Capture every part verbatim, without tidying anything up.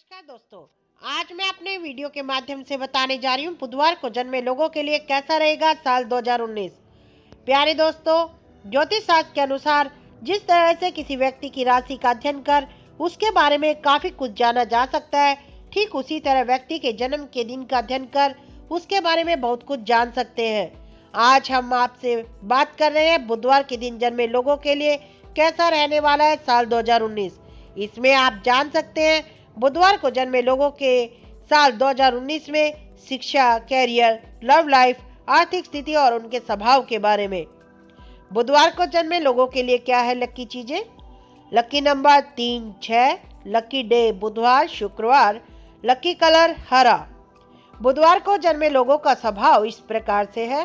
नमस्कार दोस्तों। आज मैं अपने वीडियो के माध्यम से बताने जा रही हूँ बुधवार को जन्मे लोगों के लिए कैसा रहेगा साल दो हज़ार उन्नीस। प्यारे दोस्तों, ज्योतिष शास्त्र के अनुसार जिस तरह से किसी व्यक्ति की राशि का अध्ययन कर उसके बारे में काफी कुछ जाना जा सकता है, ठीक उसी तरह व्यक्ति के जन्म के दिन का अध्ययन कर उसके बारे में बहुत कुछ जान सकते हैं। आज हम आपसे बात कर रहे हैं बुधवार के दिन जन्मे लोगों के लिए कैसा रहने वाला है साल दो हज़ार उन्नीस। इसमें आप जान सकते हैं बुधवार को जन्मे लोगों के साल दो हज़ार उन्नीस में शिक्षा, कैरियर, लव लाइफ, आर्थिक स्थिति और उनके स्वभाव के बारे में। बुधवार को जन्मे लोगों के लिए क्या है लकी चीजें। लकी नंबर तीन, छह, लकी डे बुधवार शुक्रवार, लकी कलर हरा। बुधवार को जन्मे लोगों का स्वभाव इस प्रकार से है।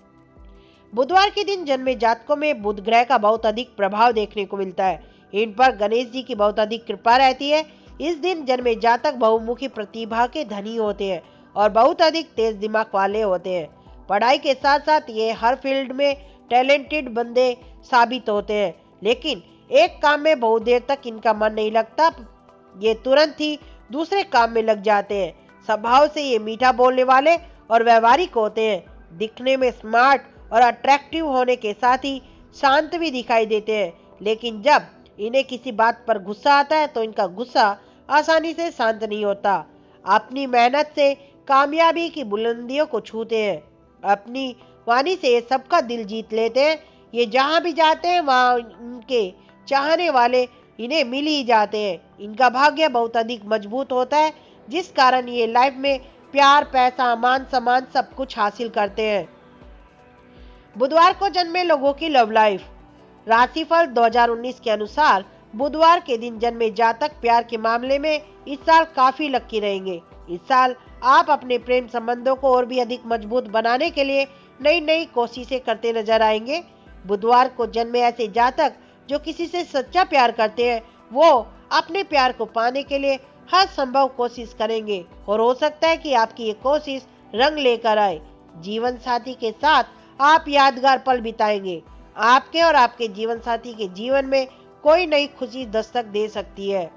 बुधवार के दिन जन्मे जातकों में बुध ग्रह का बहुत अधिक प्रभाव देखने को मिलता है। इन पर गणेश जी की बहुत अधिक कृपा रहती है। इस दिन जन्मे जातक बहुमुखी प्रतिभा के धनी होते हैं और बहुत अधिक तेज दिमाग वाले होते हैं। पढ़ाई के साथ साथ ये हर फील्ड में टैलेंटेड बंदे साबित होते हैं, लेकिन एक काम में बहुत देर तक इनका मन नहीं लगता। ये तुरंत ही दूसरे काम में लग जाते हैं। स्वभाव से ये मीठा बोलने वाले और व्यवहारिक होते हैं। दिखने में स्मार्ट और अट्रैक्टिव होने के साथ ही शांत भी दिखाई देते हैं, लेकिन जब इन्हें किसी बात पर गुस्सा आता है तो इनका गुस्सा आसानी से शांत नहीं होता। अपनी मेहनत से कामयाबी की बुलंदियों को छूते हैं। अपनी वाणी से ये सबका दिल जीत लेते हैं। ये जहां भी जाते हैं वहां इनके चाहने वाले इन्हें मिल ही जाते हैं। इनका भाग्य बहुत अधिक मजबूत होता है, जिस कारण ये लाइफ में प्यार, पैसा, मान सम्मान सब कुछ हासिल करते हैं। बुधवार को जन्मे लोगों की लव लाइफ। राशिफल दो हज़ार उन्नीस के अनुसार बुधवार के दिन जन्मे जातक प्यार के मामले में इस साल काफी लकी रहेंगे। इस साल आप अपने प्रेम संबंधों को और भी अधिक मजबूत बनाने के लिए नई नई कोशिशें करते नजर आएंगे। बुधवार को जन्मे ऐसे जातक जो किसी से सच्चा प्यार करते हैं, वो अपने प्यार को पाने के लिए हर संभव कोशिश करेंगे और हो सकता है कि आपकी ये कोशिश रंग लेकर आए। जीवन साथी के साथ आप यादगार पल बिताएंगे। आपके और आपके जीवन साथी के जीवन में कोई नई खुशी दस्तक दे सकती है।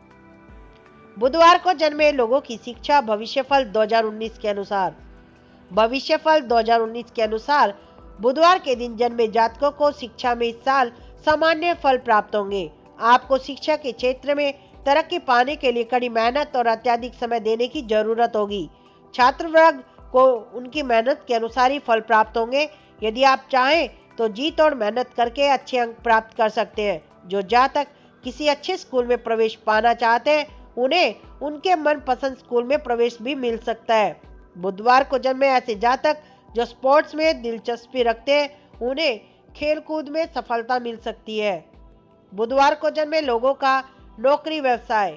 बुधवार को जन्मे लोगों की शिक्षा। भविष्यफल दो हज़ार उन्नीस के अनुसार भविष्यफल दो हज़ार उन्नीस के अनुसार बुधवार के दिन जन्मे जातकों को शिक्षा में इस साल सामान्य फल प्राप्त होंगे। आपको शिक्षा के क्षेत्र में तरक्की पाने के लिए कड़ी मेहनत और अत्यधिक समय देने की जरूरत होगी। छात्र वर्ग को उनकी मेहनत के अनुसार ही फल प्राप्त होंगे। यदि आप चाहें तो जी तोड़ मेहनत करके अच्छे अंक प्राप्त कर सकते हैं। जो जातक किसी अच्छे स्कूल में प्रवेश पाना चाहते हैं, उन्हें उनके मनपसंद स्कूल में प्रवेश भी मिल सकता है। बुधवार को जन्मे ऐसे जातक जो स्पोर्ट्स में दिलचस्पी रखते हैं, उन्हें खेलकूद में सफलता मिल सकती है। बुधवार को जन्मे लोगों का नौकरी व्यवसाय।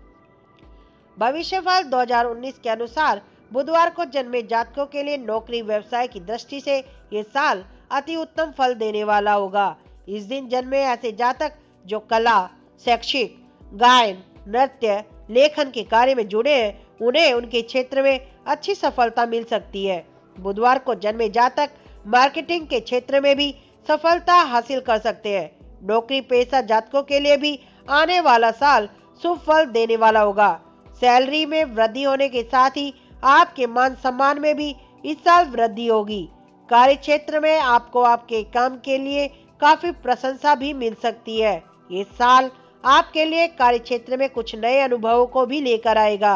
भविष्यफल दो हज़ार उन्नीस के अनुसार बुधवार को जन्मे जातकों के लिए नौकरी व्यवसाय की दृष्टि से ये साल अति उत्तम फल देने वाला होगा। इस दिन जन्मे ऐसे जातक जो कला, शैक्षिक, गायन, नृत्य, लेखन के कार्य में जुड़े हैं, उन्हें उनके क्षेत्र में अच्छी सफलता मिल सकती है। बुधवार को जन्मे जातक मार्केटिंग के क्षेत्र में भी सफलता हासिल कर सकते हैं। नौकरी पेशा जातकों के लिए भी आने वाला साल शुभ फल देने वाला होगा। सैलरी में वृद्धि होने के साथ ही आपके मान सम्मान में भी इस साल वृद्धि होगी। कार्य क्षेत्र में आपको आपके काम के लिए काफी प्रशंसा भी मिल सकती है। ये साल आपके लिए कार्य क्षेत्र में कुछ नए अनुभवों को भी लेकर आएगा।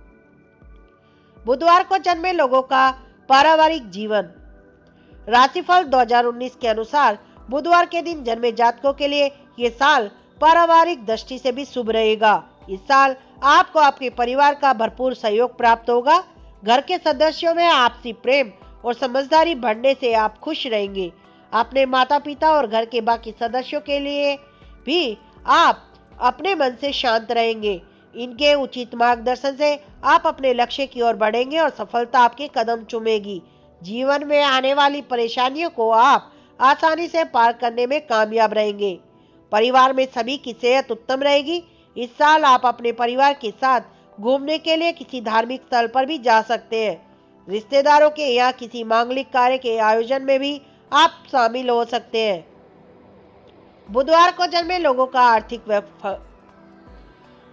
बुधवार को जन्मे लोगों का पारिवारिक जीवन। राशिफल दो हज़ार उन्नीस के अनुसार बुधवार के दिन जन्मे जातकों के लिए ये साल पारिवारिक दृष्टि से भी शुभ रहेगा। इस साल आपको आपके परिवार का भरपूर सहयोग प्राप्त होगा। घर के सदस्यों में आपसी प्रेम और समझदारी बढ़ने से आप खुश रहेंगे। अपने माता पिता और घर के बाकी सदस्यों के लिए भी आप अपने मन से शांत रहेंगे। इनके उचित मार्गदर्शन से आप अपने लक्ष्य की ओर बढ़ेंगे और सफलता आपके कदम चूमेगी। जीवन में आने वाली परेशानियों को आप आसानी से पार करने में कामयाब रहेंगे। परिवार में सभी की सेहत उत्तम रहेगी। इस साल आप अपने परिवार के साथ घूमने के लिए किसी धार्मिक स्थल पर भी जा सकते हैं। रिश्तेदारों के यहाँ किसी मांगलिक कार्य के आयोजन में भी आप शामिल हो सकते हैं। बुधवार को जन्मे लोगों का आर्थिक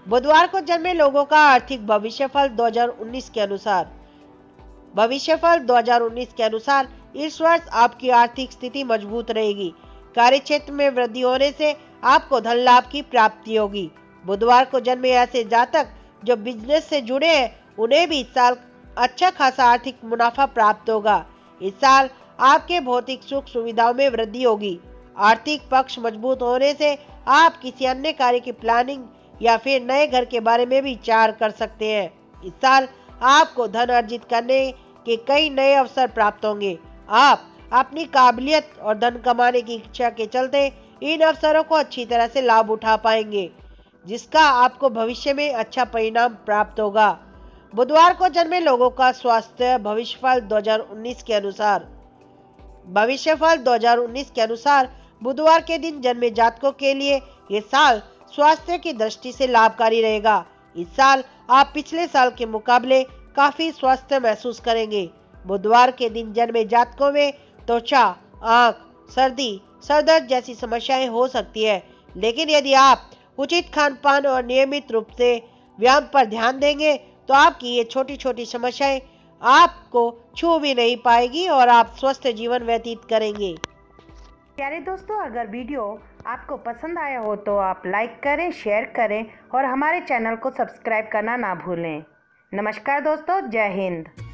बुधवार को जन्मे लोगों का आर्थिक भविष्यफल दो हज़ार उन्नीस के अनुसार। भविष्यफल दो हज़ार उन्नीस के अनुसार इस वर्ष आपकी आर्थिक स्थिति मजबूत रहेगी। कार्य क्षेत्र में वृद्धि होने से आपको धन लाभ की प्राप्ति होगी। बुधवार को जन्मे ऐसे जातक जो बिजनेस से जुड़े हैं उन्हें भी इस साल अच्छा खासा आर्थिक मुनाफा प्राप्त होगा। इस साल आपके भौतिक सुख सुविधाओं में वृद्धि होगी। आर्थिक पक्ष मजबूत होने से आप किसी अन्य कार्य की प्लानिंग या फिर नए घर के बारे में भी विचार कर सकते हैं। इस साल आपको धन अर्जित करने के कई नए अवसर प्राप्त होंगे। आप अपनी काबिलियत और धन कमाने की इच्छा के चलते इन अवसरों को अच्छी तरह से लाभ उठा पाएंगे, जिसका आपको भविष्य में अच्छा परिणाम प्राप्त होगा। बुधवार को जन्मे लोगों का स्वास्थ्य भविष्यफल दो हज़ार उन्नीस के अनुसार। भविष्यफल दो हज़ार उन्नीस के अनुसार बुधवार के दिन जन्मे जातकों के लिए ये साल स्वास्थ्य की दृष्टि से लाभकारी रहेगा। इस साल आप पिछले साल के मुकाबले काफी स्वस्थ महसूस करेंगे। बुधवार के दिन जन्मे जातकों में त्वचा, आंख, सर्दी, सरदर्द जैसी समस्याएं हो सकती है, लेकिन यदि आप उचित खान पान और नियमित रूप से व्यायाम पर ध्यान देंगे तो आपकी ये छोटी छोटी समस्याएं आपको छू भी नहीं पाएगी और आप स्वस्थ जीवन व्यतीत करेंगे। प्यारे दोस्तों, अगर वीडियो आपको पसंद आया हो तो आप लाइक करें, शेयर करें और हमारे चैनल को सब्सक्राइब करना ना भूलें। नमस्कार दोस्तों, जय हिंद।